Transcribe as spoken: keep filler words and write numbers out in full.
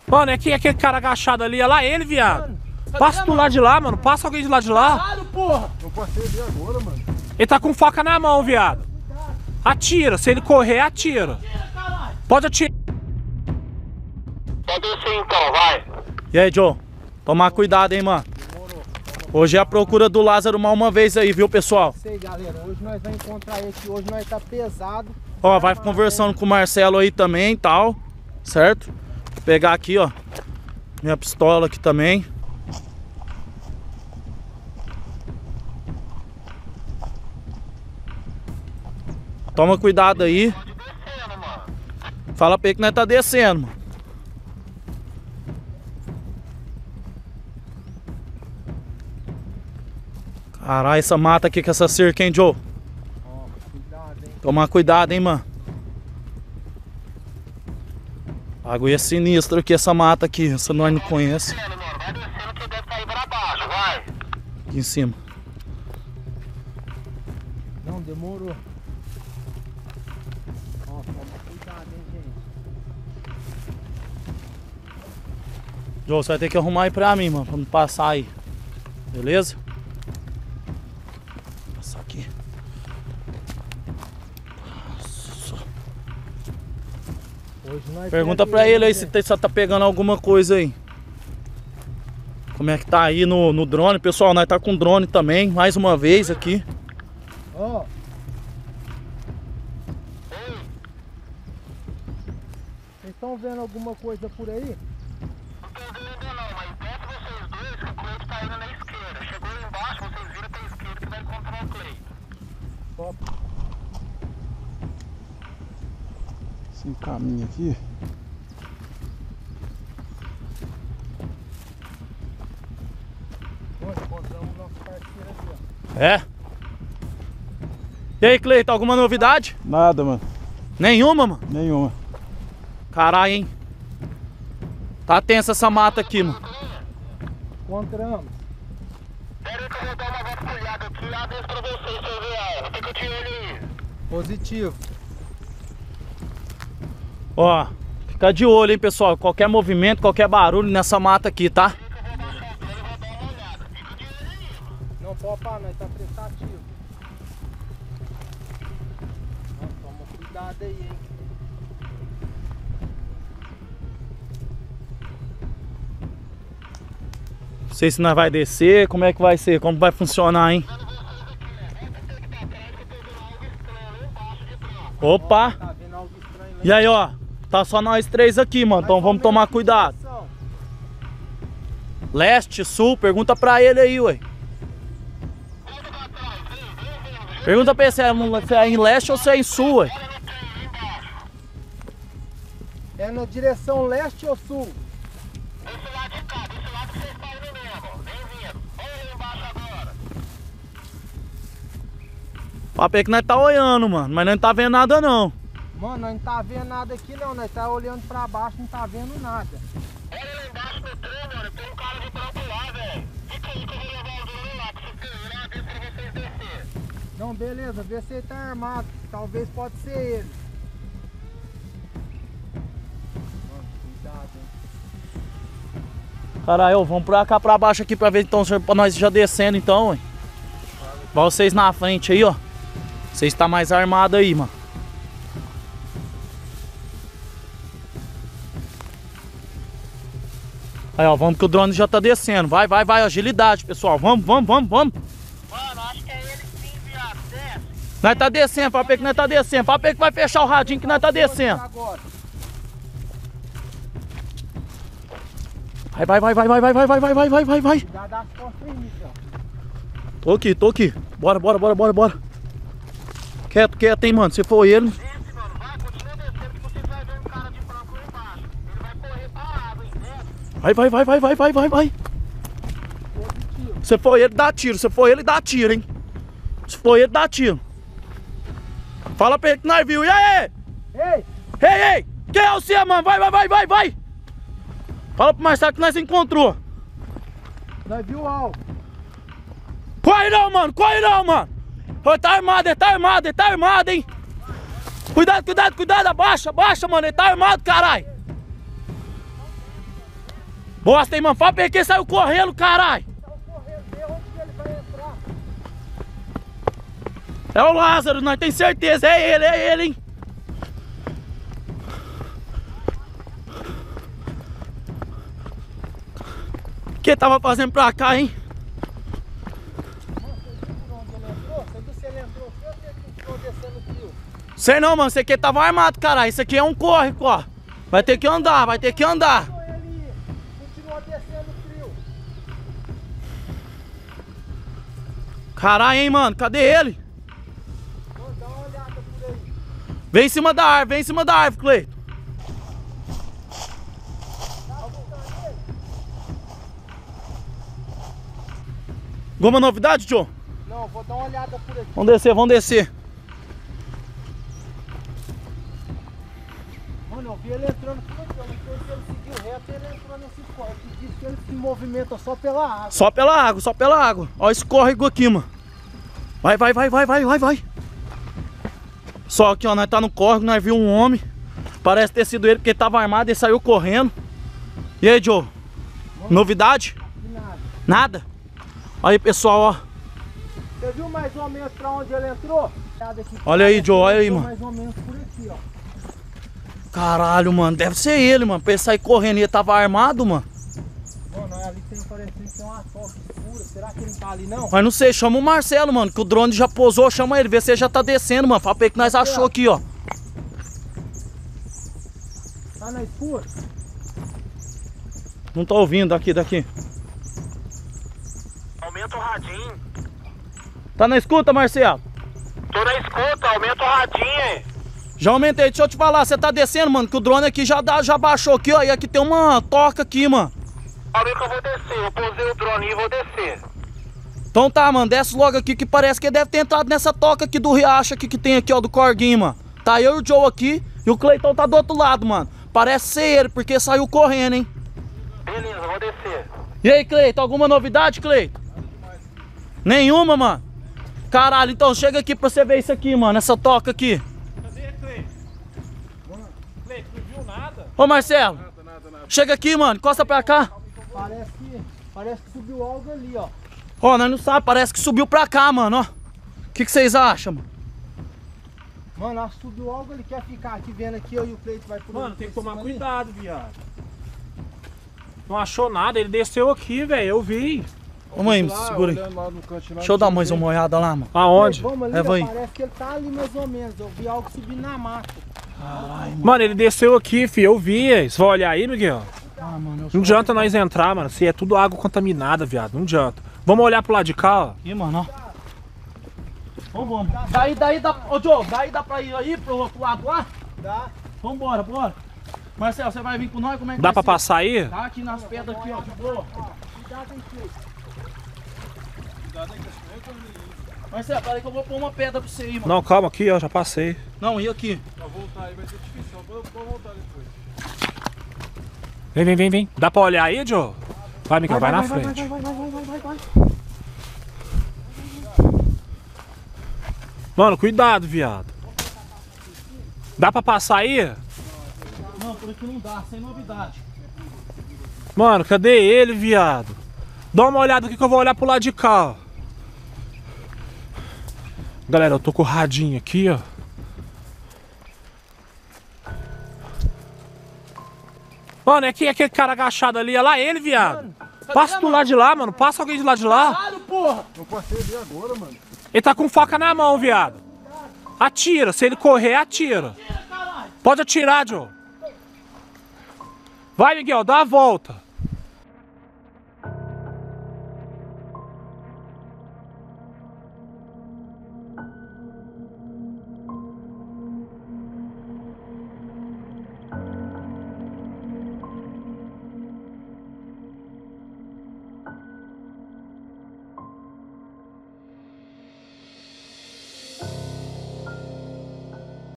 Mano, é que aquele cara agachado ali, olha lá ele, viado. Passa do lado de lá, mano. Passa alguém de lá de lá. Caralho, porra. Eu passei ali agora, mano. Ele tá com faca na mão, viado. Atira. Se ele correr, atira. Pode atirar. Pode descer então, vai. E aí, Joe? Tomar cuidado, hein, mano. Hoje é a procura do Lázaro mais uma vez aí, viu, pessoal? Sei, galera. Hoje nós vamos encontrar ele aqui. Hoje nós tá pesado. Ó, vai conversando com o Marcelo aí também e tal. Certo? Vou pegar aqui, ó. Minha pistola aqui também. Toma cuidado aí. Fala pra ele que nós tá descendo, mano. Caralho, essa mata aqui com essa cerca, hein, Joe? Ó, cuidado, hein. Tomar cuidado, hein, mano. Agulha sinistra aqui, essa mata aqui. Essa nós não conhece. Vai descendo que deve cair pra baixo, vai. Aqui em cima. Não, demorou. Ó, toma cuidado, hein, gente. Joe, você vai ter que arrumar aí pra mim, mano. Pra não passar aí. Beleza? Passar aqui. Hoje nós Pergunta pega pra ele aí né? se só tá pegando alguma coisa aí. Como é que tá aí no, no drone, pessoal? Nós tá com drone também, mais uma vez aqui. Ó. Vocês estão vendo alguma coisa por aí? Não tô vendo ainda não, mas perto de vocês dois que o Cleito tá indo na esquerda. Chegou lá embaixo, vocês viram pra esquerda que vai encontrar o Cleito. Top. Sem caminho aqui. Ó, encontramos o nosso parceiro aqui, ó. É? E aí, Cleiton, alguma novidade? Nada, mano. Nenhuma, mano? Nenhuma. Caralho, hein? Tá tensa essa mata aqui, mano. Encontramos. Pera aí que eu vou dar uma vasculhada aqui lá dentro pra vocês, seu real. Fica de olho aí. Positivo. Ó, fica de olho, hein, pessoal. Qualquer movimento, qualquer barulho nessa mata aqui, tá? Não pode parar, nós tá prestativo. Ó, toma cuidado aí, hein. Não sei se nós vai descer, como é que vai ser, como vai funcionar, hein? Opa! Tá vendo algo estranho lá? E aí, ó, tá só nós três aqui, mano, então vamos tomar cuidado. Leste, sul, pergunta pra ele aí, ué. Pergunta pra ele se é, se é em leste ou se é em sul, ué. É na direção leste ou sul? Desse lado de cá, desse lado que vocês estão indo mesmo. Vem vindo. Olha aí embaixo agora. Papo é que nós tá olhando, mano, mas nós não tá vendo nada não. Mano, nós não tá vendo nada aqui não, nós tá olhando pra baixo, não tá vendo nada. Olha lá embaixo no trem, mano. Tem um cara de branco lá, velho. Fica aí que eu vou levar o drone lá pra vocês terem lá dentro pra vocês descer. Não, beleza, vê se ele tá armado, talvez pode ser ele. Mano, cuidado, hein. Caralho, vamos pra cá pra baixo aqui pra ver então, pra nós já descendo então, ué. Vai vocês na frente aí, ó. Vocês tá mais armado aí, mano. Aí, ó, vamos que o drone já tá descendo. Vai, vai, vai, agilidade, pessoal. Vamos, vamos, vamos, vamos. Mano, acho que é ele sim, viado. Desce. Nós tá descendo, papai que nós tá descendo. Papai que vai fechar o radinho que nós tá descendo. Agora. Vai, vai, vai, vai, vai, vai, vai, vai, vai, vai, vai, vai, vai. Cuidado das costas aí, Michel. Tô aqui, tô aqui. Bora, bora, bora, bora, bora. Quieto, quieto, hein, mano. Se for ele. Desce, mano. Vai, continua descendo que vocês vão ver um cara de branco lá embaixo. Ele vai correr pra água, hein? Desce. Vai, vai, vai, vai, vai, vai, vai, vai. Positivo. Se for ele, dá tiro. Se for ele, dá tiro, hein. Se for ele, dá tiro. Fala pra ele que nós viu. E aí? Ei! Ei, ei! Quem é você, mano? Vai, vai, vai, vai, vai! Fala pro Marcelo que nós encontrou. Nós viu algo. Corre não, mano! Corre não, mano! Ele tá armado, ele tá armado, ele tá armado, hein! Cuidado, cuidado, cuidado! Abaixa, abaixa, mano! Ele tá armado, caralho! Bosta, hein, mano. Fala pra ele que ele saiu correndo, caralho. Saiu correndo, vê onde que ele vai entrar. É o Lázaro, nós tem certeza. É ele, é ele, hein. O que tava fazendo pra cá, hein? Mano, você viu por onde ele entrou? Você viu se ele entrou aqui ou se ele continuou descendo o fio? Sei não, mano. Esse aqui tava armado, caralho. Isso aqui é um córrego, ó. Vai ter que andar, vai ter que andar. Ele continuou descendo o fio. Caralho, hein, mano. Cadê ele? Mano, dá uma olhada por aí. Vem em cima da árvore, vem em cima da árvore, Cleiton. Alguma novidade, Joe? Não, vou dar uma olhada por aqui. Vamos descer, vamos descer. Mano, eu vi ele entrando por aqui. Eu não sei se ele seguiu reto e ele entrou nesse córrego. Que diz que ele se movimenta só pela água. Só pela água, só pela água. Ó esse córrego aqui, mano. Vai, vai, vai, vai, vai, vai, vai. Só aqui, ó, nós tá no córrego, nós vimos um homem. Parece ter sido ele porque ele tava armado e saiu correndo. E aí, Joe? Novidade? Nada. Nada? Aí, pessoal, ó. Você viu mais ou menos pra onde ele entrou? Olha aí, Joe, olha aí, mano. Mais ou menos por aqui, ó. Caralho, mano, deve ser ele, mano. Pra ele sair correndo e ele tava armado, mano. Mano, ali tem parecendo que tem uma toca escura. Será que ele não tá ali, não? Mas não sei, chama o Marcelo, mano, que o drone já pousou, chama ele, vê se ele já tá descendo, mano. Fala pra ele que nós achou aqui, ó. Tá na escura? Não tô ouvindo, daqui, daqui. Aumenta o radinho. Tá na escuta, Marcelo? Tô na escuta, aumenta o radinho aí. Já aumentei, deixa eu te falar, você tá descendo, mano, que o drone aqui já, dá, já baixou aqui, ó. E aqui tem uma toca aqui, mano. Olha que eu vou descer, eu pousei o drone e vou descer. Então tá, mano, desce logo aqui que parece que ele deve ter entrado nessa toca aqui do riacho aqui que tem aqui, ó, do corguinho, mano. Tá eu e o Joe aqui e o Cleiton tá do outro lado, mano. Parece ser ele, porque saiu correndo, hein. Beleza, vou descer. E aí, Cleiton, alguma novidade, Cleiton? Nenhuma, mano? Caralho, então chega aqui pra você ver isso aqui, mano, essa toca aqui. Cadê, Cleiton? Cleiton, não viu nada? Ô, Marcelo, chega aqui, mano, encosta pra cá. Parece que, parece que subiu algo ali, ó. Ó, nós não sabemos, parece que subiu pra cá, mano, ó. O que que vocês acham, mano? Mano, acho que subiu algo ali. Quer ficar aqui vendo aqui, eu e o Cleiton vai por Mano, por tem que cima tomar ali? cuidado, viado. Não achou nada, ele desceu aqui, velho, eu vi. Ô, mãe, me Lá, segura aí. olhando lá no cantinho lá, Deixa eu dar não mais tem uma olhada lá, mano. Aonde? Vamos ali, É, ó, vai. parece que ele tá ali mais ou menos. Eu vi algo subindo na mata. Mano, ele desceu aqui, filho, eu vi. Você vai olhar aí, Miguel? Ah, mano, eu Não adianta nós entrar, mano, se é tudo água contaminada, viado, não adianta. Vamos olhar pro lado de cá, ó. Aqui, mano, ó. Vamos, vamos. Daí, daí dá. Ô, Joe, daí dá pra ir aí pro outro lado lá? Dá? Vambora, bora. Marcelo, você vai vir com nós? Como é que Dá vai pra ser? passar aí? Tá aqui nas pedras aqui, ó, de boa. Cuidado aí, Cleiton. Marcelo, peraí que eu vou pôr uma pedra pra você aí, mano. Não, calma aqui, ó, já passei. Não, e aqui? Pra voltar aí vai ser difícil, só pra voltar depois. Vem, vem, vem, vem. Dá pra olhar aí, Joe? Vai, Miguel, vai, na vai, frente. Vai, vai, vai, vai, vai, vai, vai. Mano, cuidado, viado. Dá pra passar aí? Não, por aqui não dá, sem novidade. Mano, cadê ele, viado? Dá uma olhada aqui que eu vou olhar pro lado de cá, ó. Galera, eu tô com o radinho aqui, ó. Mano, é que aquele cara agachado ali, olha lá ele, viado. Passa do lado de lá, mano. Passa alguém de lá de lá. Caralho, porra! Eu passei ali agora, mano. Ele tá com faca na mão, viado. Atira. Se ele correr, atira. Pode atirar, Joe. Vai, Miguel, dá a volta.